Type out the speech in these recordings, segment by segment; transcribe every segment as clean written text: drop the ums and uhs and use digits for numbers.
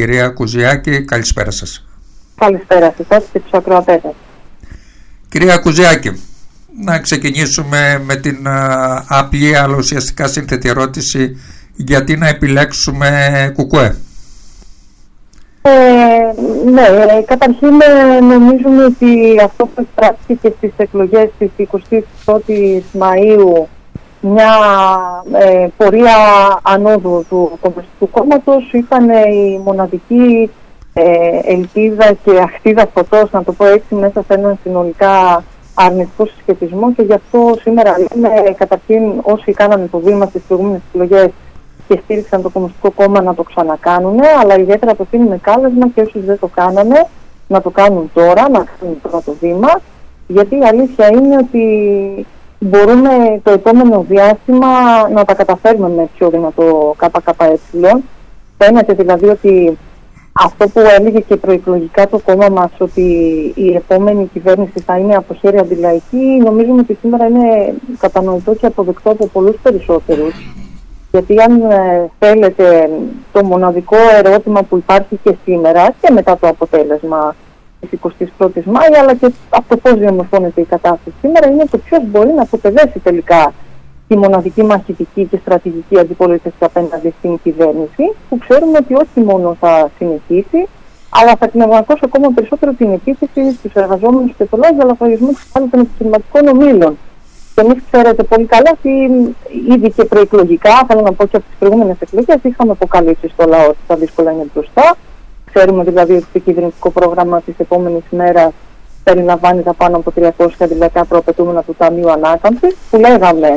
Κυρία Κουζιάκη, καλησπέρα σας. Καλησπέρα σε εσάς και τους ακροατές σας. Κυρία Κουζιάκη, να ξεκινήσουμε με την απλή αλλά ουσιαστικά σύνθετη ερώτηση: γιατί να επιλέξουμε ΚΚΕ? Ναι, καταρχήν νομίζουμε ότι αυτό που πράξηκε στις εκλογές της 21ης Μαΐου, μια πορεία ανόδου του Κομμουνιστικού Κόμματος, ήταν η μοναδική ελπίδα και αχτίδα φωτός, να το πω έτσι, μέσα σε έναν συνολικά αρνητικό συσχετισμό, και γι' αυτό σήμερα λέμε καταρχήν όσοι κάνανε το βήμα στις προηγούμενες εκλογές και στήριξαν το Κομμουνιστικό Κόμμα να το ξανακάνουν, αλλά ιδιαίτερα απευθύνουμε κάλεσμα και όσοι δεν το κάνανε να το κάνουν τώρα, να κάνουν τώρα το βήμα, γιατί η αλήθεια είναι ότι μπορούμε το επόμενο διάστημα να τα καταφέρουμε με πιο δυνατό ΚΚΕ. Φαίνεται δηλαδή ότι αυτό που έλεγε και προεκλογικά το κόμμα μας, ότι η επόμενη κυβέρνηση θα είναι από χέρι αντιλαϊκή, νομίζουμε ότι σήμερα είναι κατανοητό και αποδεκτό από πολλούς περισσότερους. Γιατί αν θέλετε, το μοναδικό ερώτημα που υπάρχει και σήμερα και μετά το αποτέλεσμα της 21ης Μάη, αλλά και από το πώς διαμορφώνεται η κατάσταση σήμερα, είναι το ποιος μπορεί να αποτελέσει τελικά τη μοναδική μαχητική και στρατηγική αντιπολίτευση απέναντι στην κυβέρνηση, που ξέρουμε ότι όχι μόνο θα συνεχίσει, αλλά θα κλιμακώσει ακόμα περισσότερο την επίθεση στους εργαζόμενους και το λόγο λαθρογισμού των επιχειρηματικών ομίλων. Και εμείς ξέρετε πολύ καλά ότι ήδη και προεκλογικά, θέλω να πω και από τις προηγούμενες εκλογές, είχαμε αποκαλύψει στο λαό ότι τα δύσκολα είναι μπροστά. Ξέρουμε δηλαδή ότι το κυβερνητικό πρόγραμμα της επόμενης ημέρας περιλαμβάνει τα πάνω από 300 αντιλαϊκά προαπαιτούμενα του Ταμείου Ανάκαμψης, που λέγαμε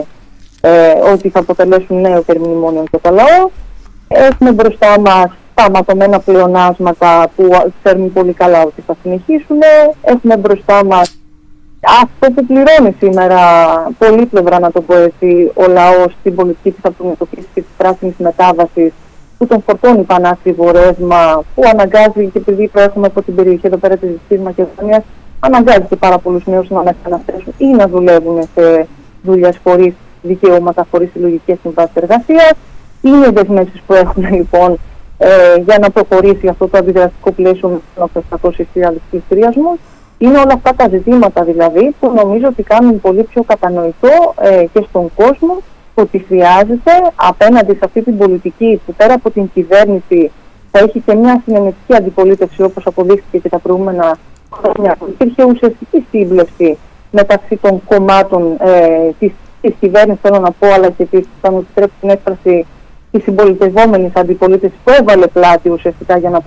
ότι θα αποτελέσουν νέο μνημόνιο για το λαό. Έχουμε μπροστά μας τα ματωμένα πλεονάσματα που ξέρουμε πολύ καλά ότι θα συνεχίσουν. Έχουμε μπροστά μας αυτό που πληρώνει σήμερα πολύπλευρα, να το πω έτσι, ο λαός στην πολιτική της αυτοματοποίησης και της πράσινης μετάβασης, που τον φορτώνει πανάκριβο ρεύμα, που αναγκάζει, και επειδή προέρχομαι από την περιοχή εδώ πέρα της Δυτικής Μακεδονίας, αναγκάζει και πάρα πολλούς νέους να μεταναστεύσουν ή να δουλεύουν σε δουλειές χωρίς δικαιώματα, χωρίς συλλογικές συμβάσεις εργασίας. Είναι οι δεσμεύσεις που έχουν λοιπόν για να προχωρήσει αυτό το αντιδραστικό πλαίσιο με τους 700.000 πληστηριασμούς. Είναι όλα αυτά τα ζητήματα δηλαδή που νομίζω ότι κάνουν πολύ πιο κατανοητό και στον κόσμο ότι χρειάζεται απέναντι σε αυτή την πολιτική που πέρα από την κυβέρνηση θα έχει και μια συνενετική αντιπολίτευση, όπως αποδείχθηκε και τα προηγούμενα χρόνια, που υπήρχε ουσιαστική σύμπλευση μεταξύ των κομμάτων της κυβέρνησης, θέλω να πω, αλλά και θα μου επιτρέψει την έκφραση της συμπολιτευόμενης αντιπολίτευσης που έβαλε πλάτη ουσιαστικά για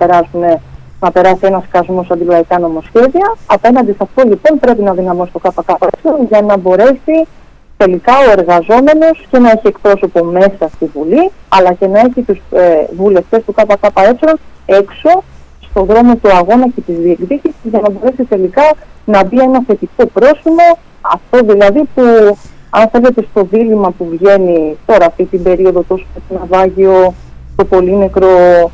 να περάσει ένα σκασμός αντιλαϊκά νομοσχέδια. Απέναντι σε αυτό λοιπόν πρέπει να δυναμώσει το ΚΚΕ για να μπορέσει τελικά ο εργαζόμενος και να έχει εκπρόσωπο μέσα στη Βουλή, αλλά και να έχει τους βουλευτές του ΚΚΕ έξω στον δρόμο του αγώνα και της διεκδίκησης, για να μπορέσει τελικά να μπει ένα θετικό πρόσημο, αυτό δηλαδή που αν θέλετε στο δίλημμα που βγαίνει τώρα αυτή την περίοδο τόσο στο ναυάγιο, το Πολύνεκρο,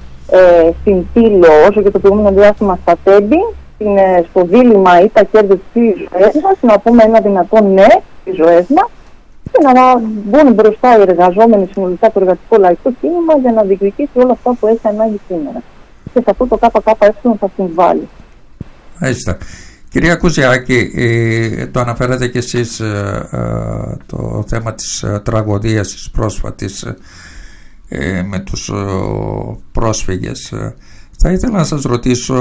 στην Πύλο, όσο και το προηγούμενο διάστημα στα Τέμπη, στο δίλημμα ή τα κέρδη της ζωής μας, να πούμε ένα δυνατό ναι στις ζωές μας και να μπουν μπροστά οι εργαζόμενοι συνολικά το εργατικό λαϊκό κίνημα για να διεκδικήσει όλα αυτά που έχει ανάγκη σήμερα. Και σε αυτό το ΚΚΕ θα συμβάλλει. Μάλιστα. Κυρία Κουζιάκη, το αναφέρατε και εσείς το θέμα της τραγωδίας της πρόσφατης με τους πρόσφυγες. Θα ήθελα να σας ρωτήσω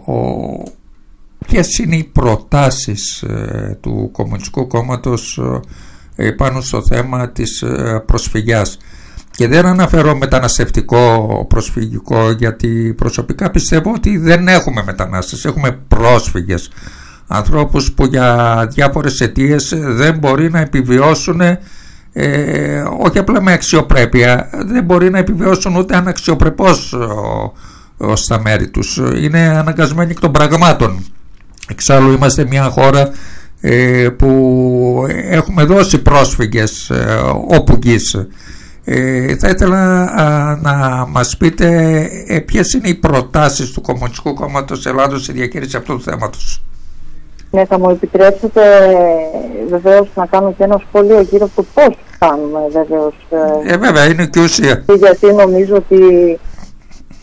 ποιες είναι οι προτάσεις του Κομμουνιστικού Κόμματος πάνω στο θέμα της προσφυγιάς. Και δεν αναφέρω μεταναστευτικό, προσφυγικό, γιατί προσωπικά πιστεύω ότι δεν έχουμε μετανάστες, έχουμε πρόσφυγες. Ανθρώπους που για διάφορες αιτίες δεν μπορεί να επιβιώσουν, όχι απλά με αξιοπρέπεια, δεν μπορεί να επιβιώσουν ούτε αναξιοπρεπώς στα μέρη τους. Είναι αναγκασμένοι εκ των πραγμάτων. Εξάλλου είμαστε μια χώρα που έχουμε δώσει πρόσφυγες όπου γης. Θα ήθελα να μας πείτε ποιες είναι οι προτάσεις του Κομμουνιστικού Κόμματος Ελλάδος στη διαχείριση αυτού του θέματος. Ναι, θα μου επιτρέψετε βεβαίως να κάνω και ένα σχόλιο γύρω από το πώς κάνουμε βεβαίως. Βέβαια, είναι και ουσία. Γιατί νομίζω ότι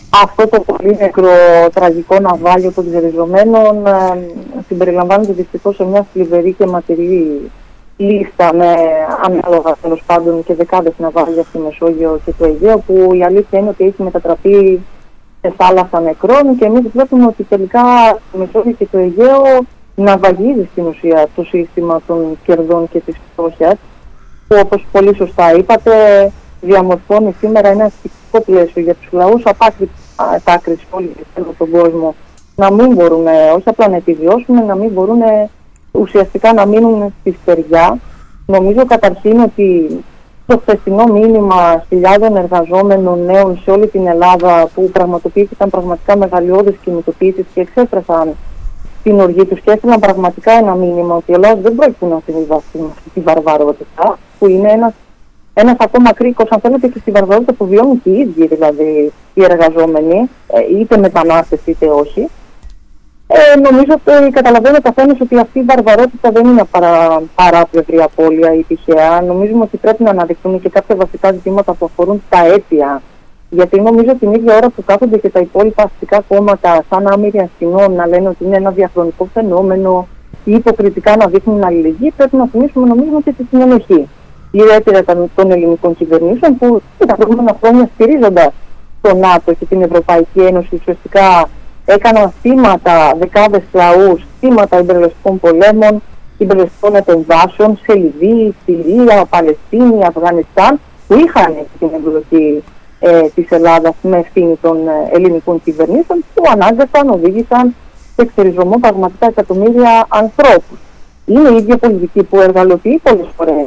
αυτό το πολύ νεκρό τραγικό ναυάγιο των ξεριζωμένων συμπεριλαμβάνεται δυστυχώς σε μια θλιβερή και ματηρή λίστα με ανάλογα τέλος πάντων και δεκάδες ναυάγια στη Μεσόγειο και το Αιγαίο, που η αλήθεια είναι ότι έχει μετατραπεί σε θάλασσα νεκρών, και εμείς βλέπουμε ότι τελικά στη Μεσόγειο και το Αιγαίο ναυαγίζει στην ουσία το σύστημα των κερδών και της φτώχειας, που όπως πολύ σωστά είπατε διαμορφώνει σήμερα ένα ασφυκτικό πλαίσιο για τους λαούς από άκρη σε όλη τον κόσμο να μην μπορούν όχι απλά να επιβιώσουν, να μην μπορούν ουσιαστικά να μείνουν στη στεριά. Νομίζω καταρχήν ότι το χθεσινό μήνυμα χιλιάδων εργαζόμενων νέων σε όλη την Ελλάδα, που πραγματοποιήθηκαν πραγματικά μεγαλειώδεις κινητοποιήσεις και εξέφρασαν την οργή τους και έστειλαν πραγματικά ένα μήνυμα ότι η Ελλάδα δεν πρόκειται να συμβιβαστεί με αυτή τη βαρβαρότητα, που είναι ένας ακόμα κρίκος, αν θέλετε, και στη βαρβαρότητα που βιώνουν και οι ίδιοι, δηλαδή οι εργαζόμενοι, είτε μετανάστες είτε όχι. Νομίζω ότι καταλαβαίνει ο καθένας ότι αυτή η βαρβαρότητα δεν είναι παράπλευρη απώλεια ή τυχαία. Νομίζουμε ότι πρέπει να αναδειχθούν και κάποια βασικά ζητήματα που αφορούν τα αίτια. Γιατί νομίζω την ίδια ώρα που κάθονται και τα υπόλοιπα αστικά κόμματα, σαν άμυροι ασκηνών, να λένε ότι είναι ένα διαχρονικό φαινόμενο ή υποκριτικά να δείχνουν αλληλεγγύη, πρέπει να θυμίσουμε, νομίζουμε, και τη συνενοχή. Ιδιαίτερα των ελληνικών κυβερνήσεων, που τα προηγούμενα χρόνια, στηρίζοντας το ΝΑΤΟ και την Ευρωπαϊκή Ένωση, ουσιαστικά έκαναν θύματα δεκάδες λαούς, θύματα ιμπεριαλιστικών πολέμων, ιμπεριαλιστικών επεμβάσεων σε Λιβύη, Συρία, Παλαιστίνη, Αφγανιστάν, που είχαν την εμπλοκή της Ελλάδας με ευθύνη των ελληνικών κυβερνήσεων, που ανάγκασαν, οδήγησαν σε εξεριζωμό πραγματικά εκατομμύρια ανθρώπους. Είναι η ίδια πολιτική που εργαλοποιεί πολλές φορές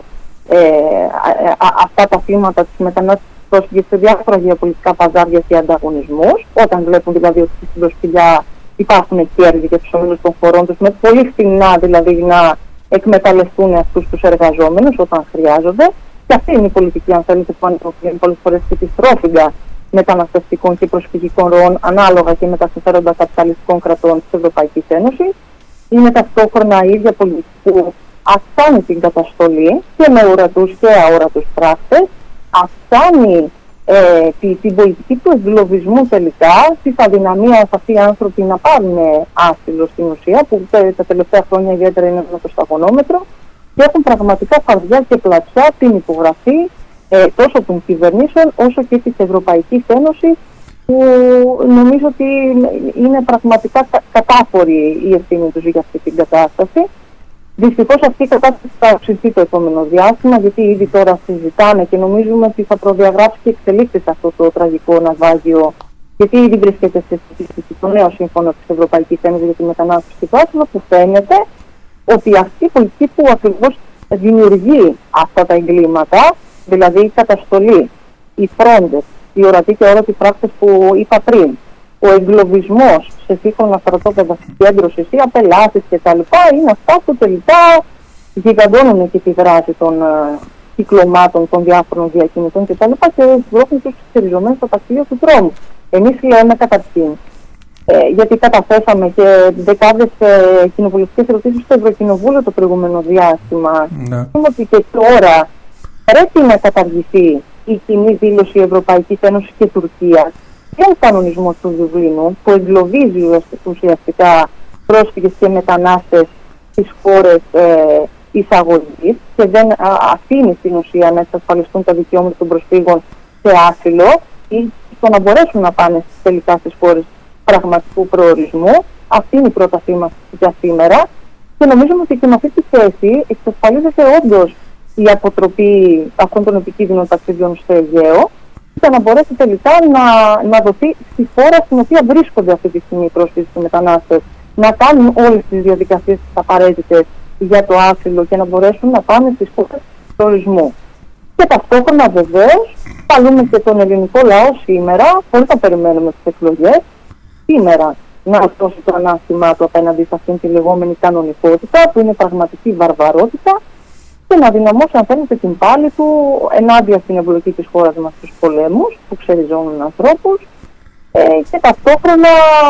αυτά τα θύματα της μετανάστευσης πρόσφυγες σε διάφορα γεωπολιτικά παζάρια και ανταγωνισμούς, όταν βλέπουν δηλαδή ότι στην προσφυγιά υπάρχουν κέρδη για τους ομίλους των χωρών τους, με πολύ φθηνά δηλαδή να εκμεταλλευτούν αυτούς τους εργαζόμενους όταν χρειάζονται. Και αυτή είναι η πολιτική, αν θέλετε, που αντιμετωπίζει πολλές φορές και τη στρόφιγγα μεταναστευτικών και προσφυγικών ροών, ανάλογα και με τα συμφέροντα καπιταλιστικών κρατών της Ευρωπαϊκής Ένωσης. Είναι ταυτόχρονα η ίδια πολιτική που αυξάνει την καταστολή και με ορατούς και αόρατους πράκτες, αυξάνει την πολιτική του εγκλωβισμού τελικά, της αδυναμίας αυτοί οι άνθρωποι να πάρουν άσυλο στην ουσία, που τα τελευταία χρόνια ιδιαίτερα είναι ένα προσταγωνόμετρο, και έχουν πραγματικά φαρδιά και πλατσιά την υπογραφή τόσο των κυβερνήσεων όσο και της Ευρωπαϊκής Ένωσης, που νομίζω ότι είναι πραγματικά κατάφορη η ευθύνη τους για αυτή την κατάσταση. Δυστυχώς αυτή η κατάσταση θα αυξηθεί το επόμενο διάστημα, γιατί ήδη τώρα συζητάνε και νομίζουμε ότι θα προδιαγράψει και εξελίξεις αυτό το τραγικό ναυάγιο, γιατί ήδη βρίσκεται σε συζήτηση το νέο σύμφωνο της Ευρωπαϊκής Ένωσης για τη μετανάστευση και το άσυλο, που φαίνεται ότι αυτή η πολιτική που ακριβώς δημιουργεί αυτά τα εγκλήματα, δηλαδή η καταστολή, οι φρόντες, οι ορατοί και όρατοι πράκτες που είπα πριν, ο εγκλωβισμός σε σύγχρονα στρατόπεδα συγκέντρωσης ή απελάσεις κτλ. Είναι αυτά που τελικά γιγαντώνουν και τη δράση των κυκλωμάτων των διάφορων διακινητών κτλ. Και βρίσκουν τους ξεριζωμένους στο ταξίδιο του τρόμου. Εμείς λέμε καταρχήν, γιατί καταθέσαμε και δεκάδες κοινοβουλευτικές ερωτήσεις στο Ευρωκοινοβούλιο το προηγούμενο διάστημα, ότι και τώρα πρέπει να καταργηθεί η κοινή δήλωση Ευρωπαϊκής Ένωσης και Τουρκίας και ο κανονισμός του Δουβλίνου, που εγκλωβίζει ουσιαστικά πρόσφυγες και μετανάστες στις χώρες εισαγωγής και δεν αφήνει στην ουσία να εξασφαλιστούν τα δικαιώματα των προσφύγων σε άσυλο ή στο να μπορέσουν να πάνε τελικά στις χώρες πραγματικού προορισμού. Αυτή είναι η πρότασή μας για σήμερα, και νομίζουμε ότι και με αυτή τη θέση εξασφαλίζεται όντως η αποτροπή αυτών των επικίνδυνων ταξιδιών στο Αιγαίο, για να μπορέσει τελικά να δοθεί στη χώρα στην οποία βρίσκονται αυτή τη στιγμή οι πρόσφυγες και οι μετανάστες, να κάνουν όλες τις διαδικασίες απαραίτητες για το άσυλο και να μπορέσουν να πάνε στις χώρες προορισμού. Και ταυτόχρονα βεβαίως καλούμε και τον ελληνικό λαό σήμερα, χωρίς να περιμένουμε τις εκλογές, σήμερα να ορθώσει το ανάστημά του απέναντι σε αυτήν τη λεγόμενη κανονικότητα, που είναι πραγματική βαρβαρότητα, και να δυναμώσει, αν θέλετε, την πάλη του ενάντια στην εμπλοκή της χώρας μας στους πολέμους που ξεριζώνουν ανθρώπους, και ταυτόχρονα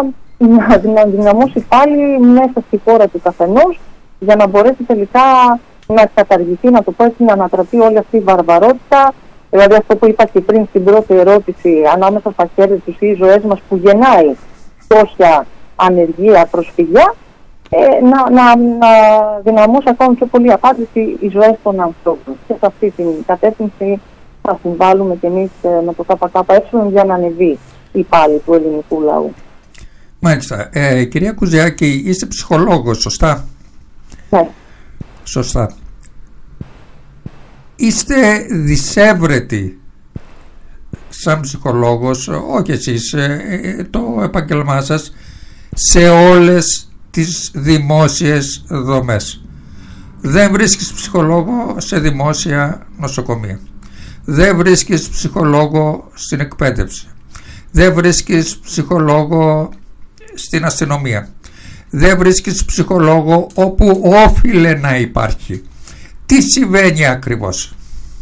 να δυναμώσει πάλι μέσα στη χώρα του καθενός, για να μπορέσει τελικά να καταργηθεί, να το πω έτσι, να ανατραπεί όλη αυτή η βαρβαρότητα Δηλαδή αυτό που είπα και πριν στην πρώτη ερώτηση, ανάμεσα στα χέρια τους ή οι ζωές μας που γεννάει φτώχεια, ανεργία, προσφυγιά, να δυναμώσει ακόμα πιο πολύ απάντηση οι ζωές των ανθρώπων. Και σε αυτή την κατεύθυνση θα συμβάλλουμε κι εμείς με το ΚΚΕ για να ανεβεί η πάλη του ελληνικού λαού. Μάλιστα. Κυρία Κουζιάκη, είστε ψυχολόγος, σωστά? Ναι. Σωστά. Είστε δυσέβρετοι σαν ψυχολόγος, όχι εσείς, το επάγγελμά σας, σε όλες τις δημόσιες δομές. Δεν βρίσκεις ψυχολόγο σε δημόσια νοσοκομεία. Δεν βρίσκεις ψυχολόγο στην εκπαίδευση. Δεν βρίσκεις ψυχολόγο στην αστυνομία. Δεν βρίσκεις ψυχολόγο όπου όφιλε να υπάρχει. Τι συμβαίνει ακριβώς?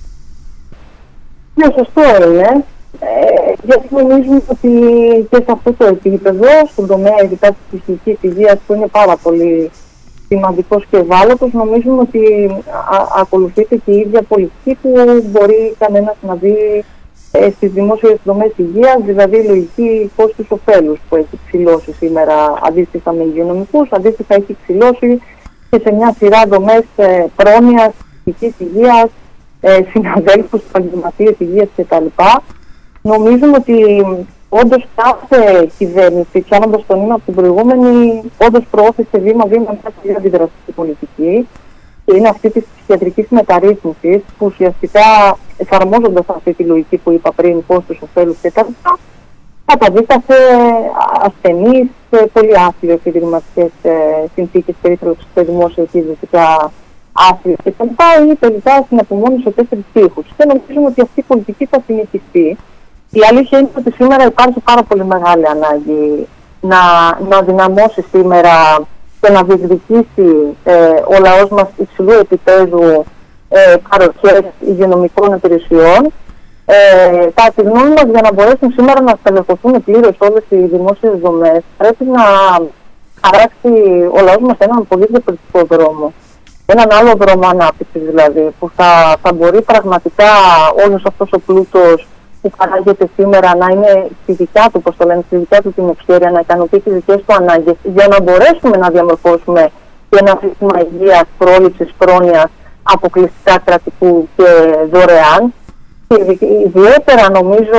Ναι, σωστό είναι. Γιατί νομίζουμε ότι και σε αυτό το επίπεδο, στον τομέα ειδικά της ψυχικής υγείας, που είναι πάρα πολύ σημαντικός και ευάλωτος, νομίζουμε ότι ακολουθείται και η ίδια πολιτική που μπορεί κανένας να δει στις δημόσιες δομές υγείας, δηλαδή η λογική κόστους-οφέλους που έχει ψηλώσει σήμερα αντίστοιχα με υγειονομικούς, αντίστοιχα έχει ψηλώσει και σε μια σειρά δομές πρόνοιας, ψυχικής υγείας, συναδέλφους, επαγγελματίες υγείας κτλ. Νομίζουμε ότι όντως κάθε κυβέρνηση, πιάνοντας το νήμα από την προηγούμενη, όντως προώθησε βήμα-βήμα μια πολύ αντιδραστική πολιτική, και είναι αυτή της ψυχιατρικής μεταρρύθμισης, που ουσιαστικά εφαρμόζοντας αυτή τη λογική που είπα πριν, κόστους, οφέλους κτλ., καταδίκασε ασθενείς σε πολύ άθλιες επιδημιουργικές συνθήκες, περίθαλψης σε δημόσια και ιδιωτικά άθλια κτλ., ή τελικά στην απομόνωση σε 4 τείχους. Και νομίζουμε ότι αυτή η πολιτική θα συνεχιστεί. Η αλήθεια είναι ότι σήμερα υπάρχει πάρα πολύ μεγάλη ανάγκη να δυναμώσει σήμερα και να διεκδικήσει ο λαός μας υψηλού επίπεδου παροχές υγειονομικών υπηρεσιών. Κατά τη γνώμη μας, για να μπορέσουν σήμερα να στελεχωθούν πλήρως όλες οι δημόσιες δομές, πρέπει να χαράξει ο λαός μας έναν πολύ διαφορετικό δρόμο. Έναν άλλο δρόμο ανάπτυξης δηλαδή, που θα μπορεί πραγματικά όλος αυτός ο πλούτος που παράγεται σήμερα να είναι στη δικιά του, πώς το λένε, στη δικιά του την ευχέρεια, να ικανοποιεί τις δικές του ανάγκες, για να μπορέσουμε να διαμορφώσουμε και ένα σύστημα υγείας, πρόληψης, πρόνοιας, αποκλειστικά κρατικού και δωρεάν. Και ιδιαίτερα νομίζω,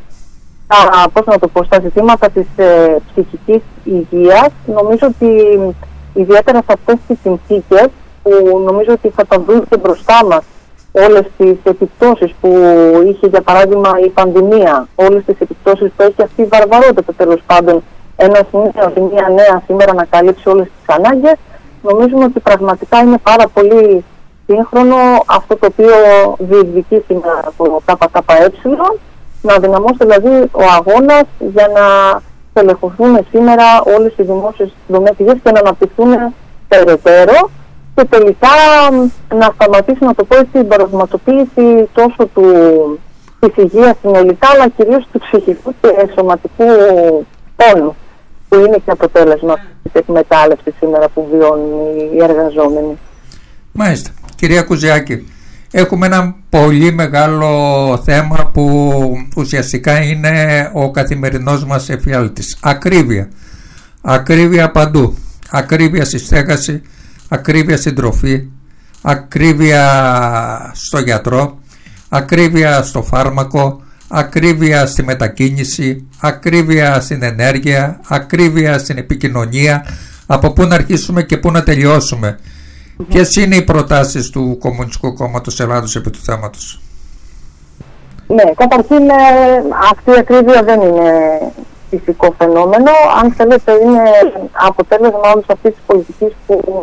στα ζητήματα της ψυχικής υγείας, νομίζω ότι ιδιαίτερα σε αυτές τις συνθήκες που νομίζω ότι θα τα δουν και μπροστά μας όλες τις επιπτώσεις που είχε, για παράδειγμα, η πανδημία, όλες τις επιπτώσεις που έχει αυτή η βαρβαρότητα, τέλος πάντων, μια νέα σήμερα να καλύψει όλες τις ανάγκες. Νομίζουμε ότι πραγματικά είναι πάρα πολύ σύγχρονο αυτό το οποίο διεκδικεί σήμερα το ΚΚΕ, να δυναμώσει δηλαδή ο αγώνας για να στελεχωθούν σήμερα όλες οι δημόσιες δομές υγείας και να αναπτυχθούν περαιτέρω, και τελικά να σταματήσει, να το πω έτσι, η παραδειγματοποίηση τόσο της υγείας συνολικά, αλλά κυρίως του ψυχικού και σωματικού πόνου, που είναι και αποτέλεσμα της εκμετάλλευσης σήμερα που βιώνουν οι εργαζόμενοι. Μάλιστα. Κυρία Κουζιάκη, έχουμε ένα πολύ μεγάλο θέμα που ουσιαστικά είναι ο καθημερινός μας εφιάλτης. Ακρίβεια. Ακρίβεια παντού. Ακρίβεια στη στέγαση, ακρίβεια στην τροφή, ακρίβεια στο γιατρό, ακρίβεια στο φάρμακο, ακρίβεια στη μετακίνηση, ακρίβεια στην ενέργεια, ακρίβεια στην επικοινωνία. Από πού να αρχίσουμε και πού να τελειώσουμε? Ποιες είναι οι προτάσεις του Κομμουνιστικού Κόμματος Ελλάδος επί του θέματος? Ναι, καταρχήν αυτή η ακρίβεια δεν είναι φυσικό φαινόμενο. Αν θέλετε, είναι αποτέλεσμα όλης αυτής της πολιτικής που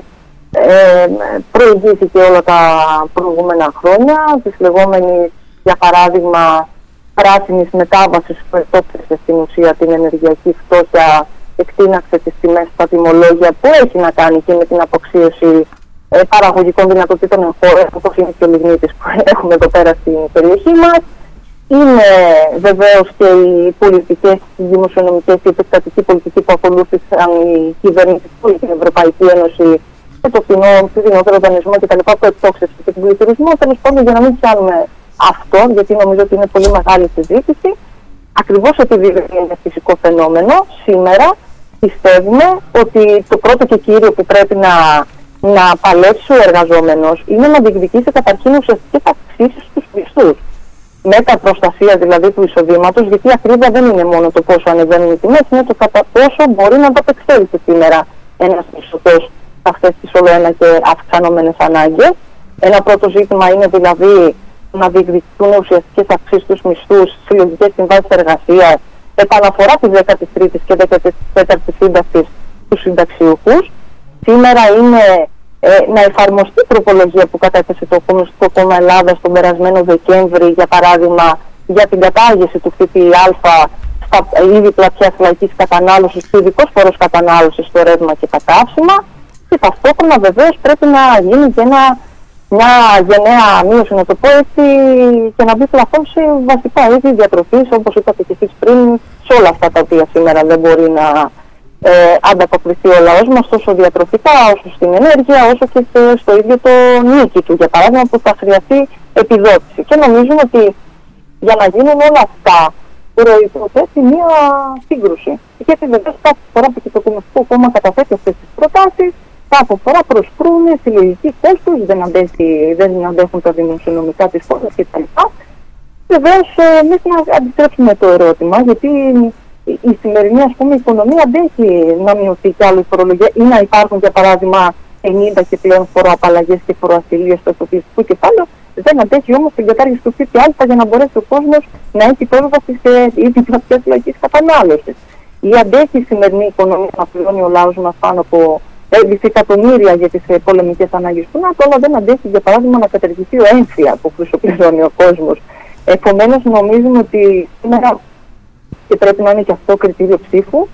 προηγήθηκε όλα τα προηγούμενα χρόνια, της λεγόμενης, για παράδειγμα, πράσινης μετάβασης που εκτόπισε στην ουσία την ενεργειακή φτώχεια, εκτείναξε τις τιμές στα τιμολόγια, που έχει να κάνει και με την αποξίωση παραγωγικών δυνατοτήτων εγχώρων, όπως είναι και ο λιγνίτης που έχουμε εδώ πέρα στην περιοχή μας. Είναι βεβαίως και οι πολιτικές, οι δημοσιονομικές, η επεκτατική πολιτική που ακολούθησαν οι κυβερνήσεις και την Ευρωπαϊκή Ένωση και το φθηνότερο δανεισμό κτλ. Που εκτόξευσε και τον πληθωρισμό. Τέλος πάντων, για να μην πιάνουμε αυτό, γιατί νομίζω ότι είναι πολύ μεγάλη συζήτηση, ακριβώς επειδή είναι φυσικό φαινόμενο, σήμερα πιστεύουμε ότι το πρώτο και κύριο που πρέπει να παλέψει ο εργαζόμενος είναι να διεκδικήσει καταρχήν ουσιαστικές αυξήσεις στους μισθούς. Μέτα προστασία δηλαδή του εισοδήματος, γιατί η ακρίβεια δεν είναι μόνο το πόσο ανεβαίνουν οι τιμές, είναι το κατά πόσο μπορεί να ανταπεξέλθει σήμερα ένας μισθωτός σε αυτές τις ολοένα και αυξανόμενες ανάγκες. Ένα πρώτο ζήτημα είναι δηλαδή να διεκδικηθούν ουσιαστικές αυξήσεις στους μισθούς, συλλογικές συμβάσεις εργασίας, επαναφορά της 13ης και 14ης σύνταξης στους συνταξιούχους. Σήμερα είναι να εφαρμοστεί η τροπολογία που κατέθεσε το Κομμουνιστικό Κόμμα Ελλάδας τον περασμένο Δεκέμβρη, για παράδειγμα, για την κατάργηση του ΦΠΑ στα είδη πλατιάς λαϊκής κατανάλωσης, του ειδικός φόρος κατανάλωσης στο ρεύμα και τα καύσιμα, και ταυτόχρονα βεβαίως πρέπει να γίνει και μια γενναία μείωση, να το πω έτσι, και να μπει πλαφόν σε βασικά είδη διατροφής, όπως είπατε και εσείς πριν, σε όλα αυτά τα οποία σήμερα δεν μπορεί να ανταποκριθεί ο λαός μας, τόσο διατροφικά όσο στην ενέργεια, όσο και στο ίδιο το νίκη του, για παράδειγμα, που θα χρειαστεί επιδότηση. Και νομίζουμε ότι για να γίνουν όλα αυτά προϋποθέτει μία σύγκρουση. Γιατί βεβαίως κάθε φορά που και το Κομμουνιστικό Κόμμα καταθέτει αυτές τις προτάσεις, κάθε φορά προσπρούν συλλογική κόστος, δεν αντέχουν τα δημοσιονομικά της χώρας κτλ. Βεβαίως, εμείς να αντιστρέψουμε το ερώτημα, γιατί η σημερινή, ας πούμε, οικονομία αντέχει να μειωθεί κι άλλο η φορολογία ή να υπάρχουν, για παράδειγμα, 50 και πλέον φοροαπαλλαγές και φοροασυλίες στο εφοπλιστικό κεφάλαιο. Δεν αντέχει όμως την κατάργηση του ΦΠΑ για να μπορέσει ο κόσμος να έχει πρόσβαση σε είδη πλατιάς λαϊκής κατανάλωσης. Ή αντέχει η σημερινή οικονομία να πληρώνει ο λαός μας πάνω από δισεκατομμύρια για τις πολεμικές ανάγκες του ΝΑΤΟ, αλλά δεν αντέχει, για παράδειγμα, να καταργηθεί ο έμφυα που χρησιμοποιεί ο κόσμος. Επομένως, νομίζουμε ότι σήμερα, και πρέπει να είναι και αυτό κριτήριο ψήφου,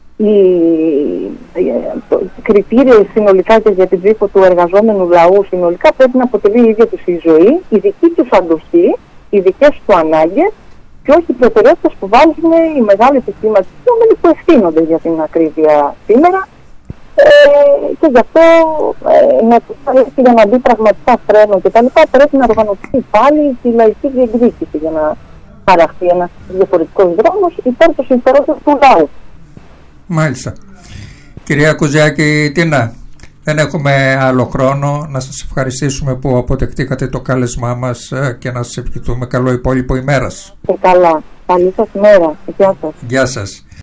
κριτήριο συνολικά και για την ψήφο του εργαζόμενου λαού συνολικά πρέπει να αποτελεί η ίδια τους η ζωή, η δική τους αντοχή, οι δικές του ανάγκες, και όχι οι προτεραιότητες που βάζουν οι μεγάλοι επιχειρηματίες που ευθύνονται για την ακρίβεια σήμερα. Και γι' αυτό για να μπει πραγματικά φρένο κτλ. Πρέπει να οργανωθεί πάλι η λαϊκή διεκδίκηση για να παραχθεί ένας διαφορετικός δρόμος υπέρ του συμφερόντος του λαού. Μάλιστα. Κυρία Κουζιάκη Τίνα, δεν έχουμε άλλο χρόνο. Να σας ευχαριστήσουμε που αποδεχτήκατε το κάλεσμά μας και να σας ευχηθούμε καλό υπόλοιπο ημέρας. Καλά. Καλή σας ημέρα. Γεια σας. Γεια σας.